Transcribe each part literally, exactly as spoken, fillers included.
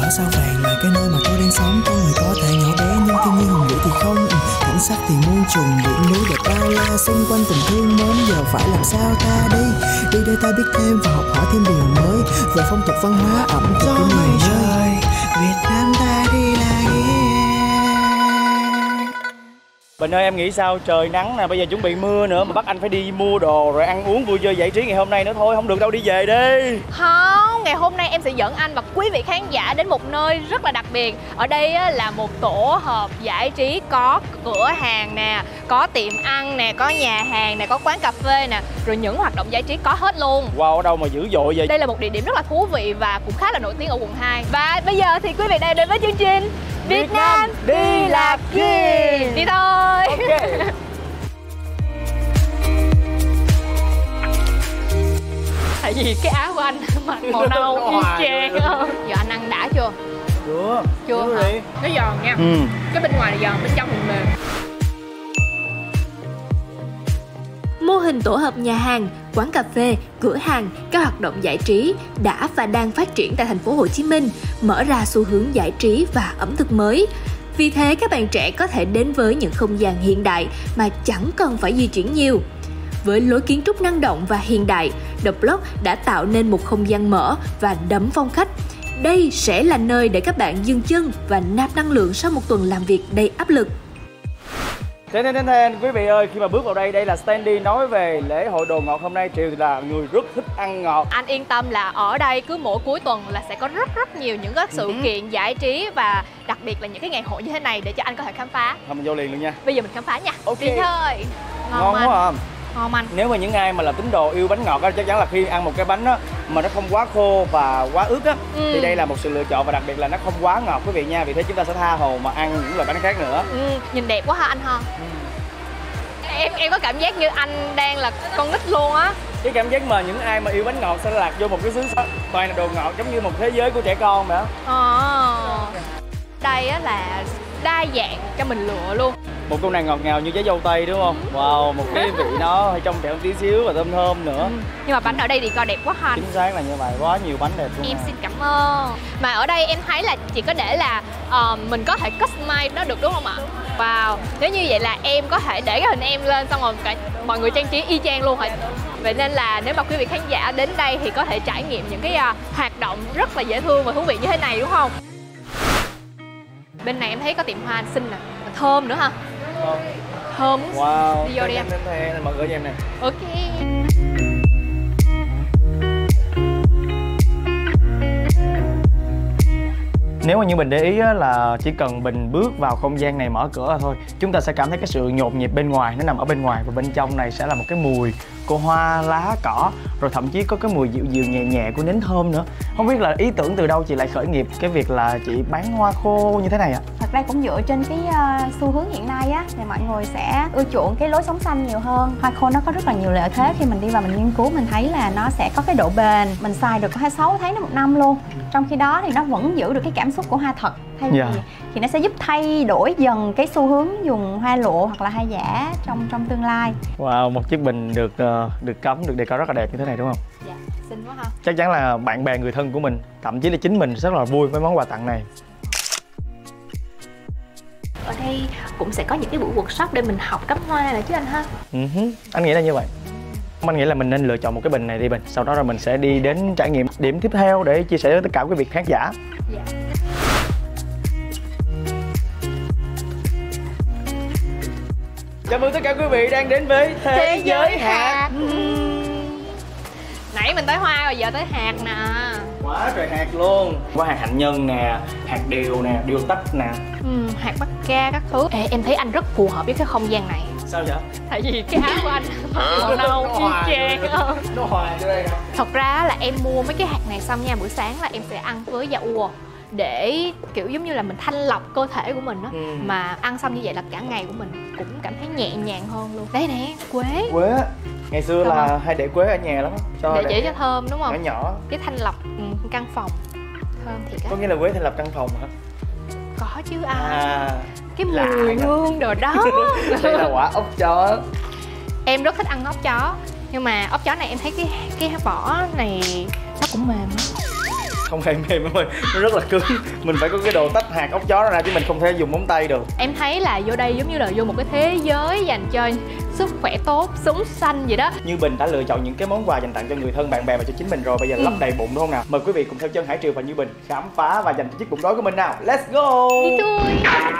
cỏ sao vàng là cái nơi mà tôi đang sống. Con người có thể nhỏ bé nhưng thiên nhiên hùng vĩ thì không. Ừ, cảnh sắc thì muôn trùng, biển núi đẹp bao la, xung quanh tình thương mến. Giờ phải làm sao ta đi đi để ta biết thêm và học hỏi thêm điều mới về phong tục văn hóa ẩm thực của nhiều nơi. Việt Nam ta đi là Bình ơi, em nghĩ sao? Trời nắng nè, bây giờ chuẩn bị mưa nữa mà bắt anh phải đi mua đồ rồi ăn uống vui chơi giải trí ngày hôm nay nữa thôi, không được đâu, đi về đi. Không, ngày hôm nay em sẽ dẫn anh và quý vị khán giả đến một nơi rất là đặc biệt. Ở đây á, là một tổ hợp giải trí, có cửa hàng nè, có tiệm ăn nè, có nhà hàng nè, có quán cà phê nè, rồi những hoạt động giải trí có hết luôn. Wow, ở đâu mà dữ dội vậy? Đây là một địa điểm rất là thú vị và cũng khá là nổi tiếng ở quận hai. Và bây giờ thì quý vị đang đến với chương trình Việt Nam đi là kia. Đi thôi. Okay. Tại vì cái áo của anh mặc màu nâu y chang không? Giờ anh ăn đã chưa? Chưa. Chưa Chưa hả? đi. Nó giòn nha. Ừ. Cái bên ngoài là giòn, bên trong thì mềm. Mô hình tổ hợp nhà hàng, quán cà phê, cửa hàng, các hoạt động giải trí đã và đang phát triển tại thành phố Hồ Chí Minh, mở ra xu hướng giải trí và ẩm thực mới. Vì thế các bạn trẻ có thể đến với những không gian hiện đại mà chẳng cần phải di chuyển nhiều. Với lối kiến trúc năng động và hiện đại, The Block đã tạo nên một không gian mở và đậm phong cách. Đây sẽ là nơi để các bạn dừng chân và nạp năng lượng sau một tuần làm việc đầy áp lực. Thế nên, thế nên quý vị ơi, khi mà bước vào đây, đây là Standy nói về lễ hội đồ ngọt hôm nay. Triều thì là người rất thích ăn ngọt. Anh yên tâm là ở đây cứ mỗi cuối tuần là sẽ có rất rất nhiều những cái sự uh-huh. kiện giải trí và đặc biệt là những cái ngày hội như thế này để cho anh có thể khám phá. Thôi mình vô liền luôn nha. Bây giờ mình khám phá nha. Ok. Đi thôi. Ngon, Ngon quá à. Ngon anh. Nếu mà những ai mà là tín đồ yêu bánh ngọt á, chắc chắn là khi ăn một cái bánh á mà nó không quá khô và quá ướt á ừ. thì đây là một sự lựa chọn, và đặc biệt là nó không quá ngọt quý vị nha. Vì thế chúng ta sẽ tha hồ mà ăn những loại bánh khác nữa. Ừ. Nhìn đẹp quá ha anh ha. Ừ. Em em có cảm giác như anh đang là con nít luôn á. Cái cảm giác mà những ai mà yêu bánh ngọt sẽ lạc vô một cái xứ toàn là đồ ngọt, giống như một thế giới của trẻ con vậy đó. Ờ. Đây á là đa dạng cho mình lựa luôn. Một con này ngọt ngào như trái dâu tây đúng không? Wow, một cái vị nó hơi trong trẻo tí xíu và thơm thơm nữa. Ừ. Nhưng mà bánh ở đây thì coi đẹp quá ha. Chính xác là như vậy, quá nhiều bánh đẹp luôn. Em à. xin cảm ơn. Mà ở đây em thấy là chỉ có để là uh, mình có thể customize nó được đúng không ạ? Wow, nếu như vậy là em có thể để cái hình em lên xong rồi cả mọi người trang trí y chang luôn hả? Vậy nên là nếu mà quý vị khán giả đến đây thì có thể trải nghiệm những cái uh, hoạt động rất là dễ thương và thú vị như thế này đúng không? Bên này em thấy có tiệm hoa xinh nè, thơm nữa ha. Thơm. Thơm. Wow. Đi vô đi em. Mọi người cho em nè. Ok. Nếu mà như Bình để ý á, là chỉ cần Bình bước vào không gian này, mở cửa ra thôi, chúng ta sẽ cảm thấy cái sự nhộn nhịp bên ngoài, nó nằm ở bên ngoài, và bên trong này sẽ là một cái mùi của hoa, lá, cỏ, rồi thậm chí có cái mùi dịu dịu nhẹ nhẹ của nến thơm nữa. Không biết là ý tưởng từ đâu chị lại khởi nghiệp cái việc là chị bán hoa khô như thế này ạ? Thật ra cũng dựa trên cái uh, xu hướng hiện nay á, thì mọi người sẽ ưa chuộng cái lối sống xanh nhiều hơn. Hoa khô nó có rất là nhiều lợi thế, khi mình đi vào mình nghiên cứu mình thấy là nó sẽ có cái độ bền, mình xài được có hai sáu tháng đến một năm luôn. Trong khi đó thì nó vẫn giữ được cái cảm xúc của hoa thật. Thay vì yeah. thì nó sẽ giúp thay đổi dần cái xu hướng dùng hoa lụa hoặc là hoa giả trong trong tương lai. Wow, một chiếc bình được uh, được cắm, được decor rất là đẹp như thế này đúng không? Dạ, xinh quá ha. Chắc chắn là bạn bè người thân của mình, thậm chí là chính mình rất là vui với món quà tặng này. Ở đây cũng sẽ có những cái buổi workshop để mình học cắm hoa này chứ anh ha. Uh-huh. Anh nghĩ là như vậy. Anh nghĩ là mình nên lựa chọn một cái bình này đi Bình. Sau đó rồi mình sẽ đi đến trải nghiệm điểm tiếp theo để chia sẻ với tất cả quý vị khán giả. Dạ. Chào mừng tất cả quý vị đang đến với Thế, Thế giới hạt. hạt. Nãy mình tới hoa rồi giờ tới hạt nè. Quá trời hạt luôn. Có hạt hạnh nhân nè, hạt điều nè, điều tách nè. Ừ, hạt bát ca các thứ. Ê, em thấy anh rất phù hợp với cái không gian này. Sao vậy? Tại vì cái áo của anh màu nâu y chang. Nó hòa cho đây hả? Thật ra là em mua mấy cái hạt này xong nha, buổi sáng là em sẽ ăn với da ua để kiểu giống như là mình thanh lọc cơ thể của mình á. Ừ. Mà ăn xong như vậy là cả ngày của mình cũng cảm thấy nhẹ nhàng hơn luôn. Đây nè, quế. Quế. Ngày xưa thơm là không? Hay để quế ở nhà lắm cho để chỉ cho thơm đúng không? Nhỏ nhỏ. Cái thanh lọc ừ, căn phòng. Thơm thiệt á. Có nghĩa là quế thanh lọc căn phòng hả? Có chứ anh. À, cái mùi hương đồ đó. Đây là quả ốc chó. Em rất thích ăn ốc chó. Nhưng mà ốc chó này em thấy cái cái vỏ này nó cũng mềm á. Không hề mềm em ơi, nó rất là cứng. Mình phải có cái đồ tách hạt ốc chó ra chứ mình không thể dùng móng tay được. Em thấy là vô đây giống như là vô một cái thế giới dành cho sức khỏe tốt, sống xanh vậy đó. Như Bình đã lựa chọn những cái món quà dành tặng cho người thân, bạn bè và cho chính mình rồi. Bây giờ ừ. lấp đầy bụng đúng không nào? Mời quý vị cùng theo chân Hải Triều và Như Bình khám phá và dành cho chiếc bụng đói của mình nào. Let's go! Đi thôi!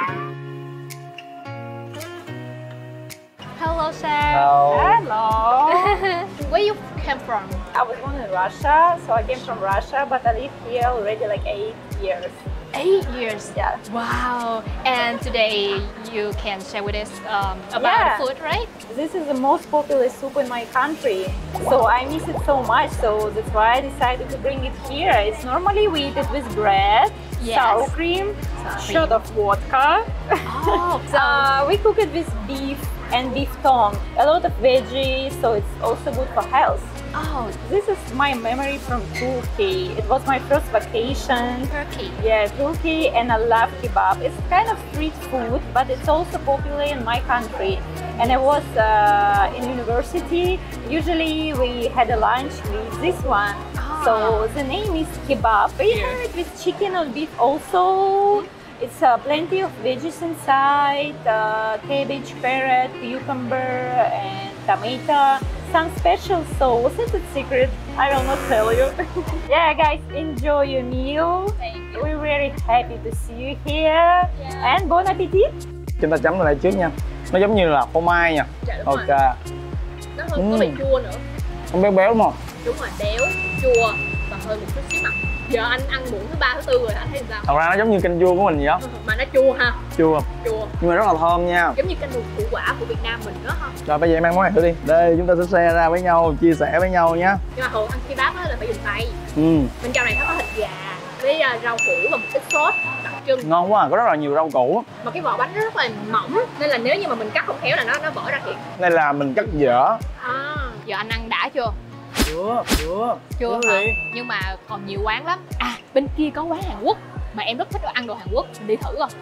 Hello, sir. Hello. Hello. Where you came from? I was born in Russia, so I came from Russia, but I live here already like eight years. Eight years. Yeah. Wow. And today you can share with us um, about Yeah. food, right? This is the most popular soup in my country, so I miss it so much. So that's why I decided to bring it here. It's normally we eat it with bread, Yes. sour cream, Sour shot of vodka. Oh, so uh, we cook it with beef and beef tongue, a lot of veggies, so it's also good for health. oh, This is my memory from Turkey. It was my first vacation. Turkey. Yeah, Turkey, and I love kebab. It's kind of street food, but it's also popular in my country. And I was uh, in university. Usually we had a lunch with this one. Ah. So the name is kebab. We have it with chicken or beef also. It's uh, plenty of veggies inside, uh, cabbage, carrot, cucumber, and tomato. Some special sauce. It's a secret. I will not tell you. Yeah, guys, enjoy your meal. Thank you. We're very happy to see you here. And bon appetit. Chúng ta chấm nó lại trước nha. Nó giống như là phô mai nha. Dạ, đúng Ok. rồi. Nó hơi có Ừ. vị chua nữa. Không béo béo đúng không? Đúng rồi, béo, chua và hơi một chút xíu mặn. Giờ anh ăn muỗng thứ ba thứ tư rồi, anh thấy sao? Thật ra nó giống như canh chua của mình vậy đó. Mà nó chua ha, Chua chua. nhưng mà rất là thơm nha. Giống như canh đồ củ quả của Việt Nam mình đó ha. Rồi bây giờ em ăn món này thử đi. Đây chúng ta sẽ share ra với nhau, chia sẻ với nhau nhé. Nhưng mà thường ăn kebab á là phải dùng tay. Ừ. Bên trong này nó có thịt gà với uh, rau củ và một ít sốt đặc trưng. Ngon quá à, có rất là nhiều rau củ. Mà cái vỏ bánh nó rất là mỏng nên là nếu như mà mình cắt không khéo là nó nó vỡ ra thiệt. Đây là mình cắt dở. À, giờ anh ăn đã chưa? Chưa, chưa. Chưa hả? Nhưng mà còn nhiều quán lắm. À, bên kia có quán Hàn Quốc mà em rất thích ăn đồ Hàn Quốc, mình đi thử coi.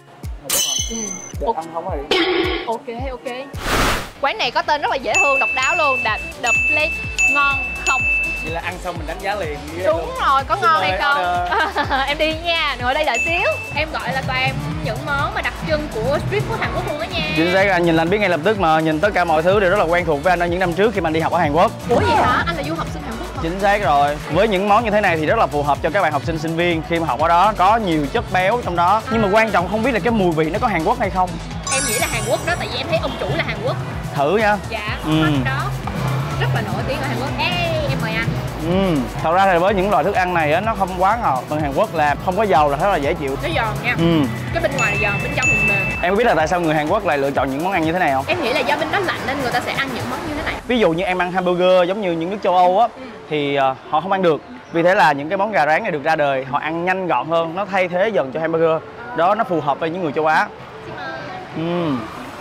Ừ. Để Ok. ăn không có gì. Ok, ok. Quán này có tên rất là dễ thương, độc đáo luôn, là The Place. Ngon không? Vậy là ăn xong mình đánh giá liền. Đúng rồi, có ngon hay mời không? order. Em đi nha, ngồi đây đợi xíu. Em gọi là toàn những món mà đặc trưng của street food Hàn Quốc luôn đó nha. Chính xác, anh nhìn là anh biết ngay lập tức mà, nhìn tất cả mọi thứ đều rất là quen thuộc với anh ở những năm trước khi mà anh đi học ở Hàn Quốc. Ủa vậy hả? Anh là du học sinh Hàn Quốc hả? Chính xác rồi. Với những món như thế này thì rất là phù hợp cho các bạn học sinh sinh viên khi mà học ở đó, có nhiều chất béo trong đó. Nhưng mà quan trọng không biết là cái mùi vị nó có Hàn Quốc hay không. Em nghĩ là Hàn Quốc đó, tại vì em thấy ông chủ là Hàn Quốc. Thử nha. Dạ, Ừ. khách đó rất là nổi tiếng ở Hàn Quốc. Ê, em mời anh. Ừ. Thật ra thì với những loại thức ăn này á, nó không quá ngọt. Bên Hàn Quốc là không có dầu là rất là dễ chịu. Nó giòn nha. Ừ. Cái bên ngoài là giòn, bên trong thì mềm. Em có biết là tại sao người Hàn Quốc lại lựa chọn những món ăn như thế này không? Em nghĩ là do bên đó lạnh nên người ta sẽ ăn những món như thế này. Ví dụ như em ăn hamburger giống như những nước châu Âu á, Ừ. thì uh, họ không ăn được. Vì thế là những cái món gà rán này được ra đời, họ ăn nhanh gọn hơn, nó thay thế dần cho hamburger. Đó, nó phù hợp với những người châu Á. Xin mời. Ừ.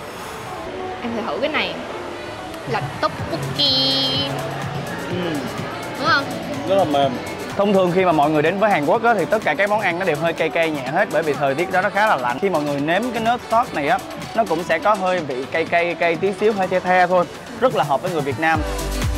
Em thử thử cái này là tteokbokki, Ừ. đúng không? Rất là mềm. Thông thường khi mà mọi người đến với Hàn Quốc á, thì tất cả các món ăn nó đều hơi cay cay nhẹ hết, bởi vì thời tiết đó nó khá là lạnh. Khi mọi người nếm cái nớt sốt này á, nó cũng sẽ có hơi vị cay cay cay tí xíu, hơi the the thôi, rất là hợp với người Việt Nam.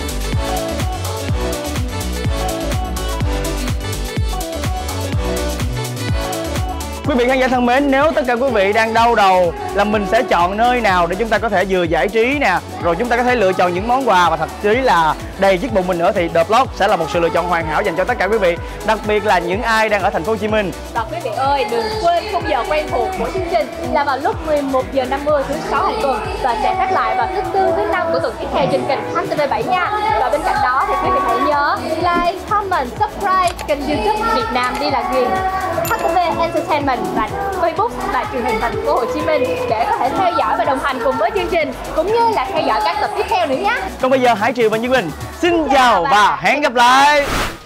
Quý vị khán giả thân mến, nếu tất cả quý vị đang đau đầu là mình sẽ chọn nơi nào để chúng ta có thể vừa giải trí nè, rồi chúng ta có thể lựa chọn những món quà và thậm chí là đầy chiếc bụng mình nữa, thì The Vlog sẽ là một sự lựa chọn hoàn hảo dành cho tất cả quý vị, đặc biệt là những ai đang ở thành phố Hồ Chí Minh. Và quý vị ơi, đừng quên khung giờ quen thuộc của chương trình là vào lúc mười một giờ năm mươi thứ sáu hàng tuần và sẽ phát lại vào thứ tư thứ năm của tuần tiếp theo trên kênh H T V bảy nha. Và bên cạnh đó thì quý vị hãy nhớ like, comment, subscribe kênh YouTube Việt Nam đi là ghiền, H T V Entertainment và Facebook và truyền hình thành phố Hồ Chí Minh để có thể theo dõi và đồng hành cùng với chương trình, cũng như là theo dõi các tập tiếp theo nữa nhé. Còn bây giờ Hải Triều và Như Bình xin chào và hẹn gặp lại.